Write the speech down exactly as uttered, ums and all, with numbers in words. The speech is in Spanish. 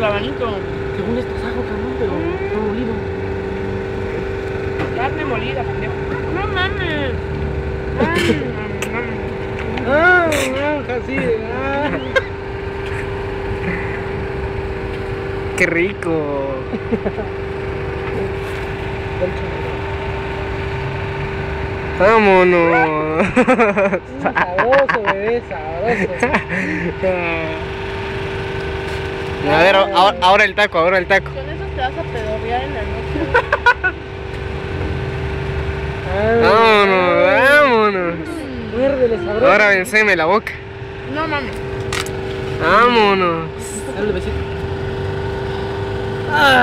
rabanito. Según esto es ajo, cabrón, pero está molido. Carne molida, pendejo. No mames. Ah, naranja, sí. Ah. Qué rico. Vámonos. Sabroso, bebé, sabroso. A ver, ahora, ahora el taco, ahora el taco. Con eso te vas a pedorrear en la noche. Vámonos, vámonos. Muérdele, sabroso. Ahora venceme la boca. No mames. Vámonos. Dale besito.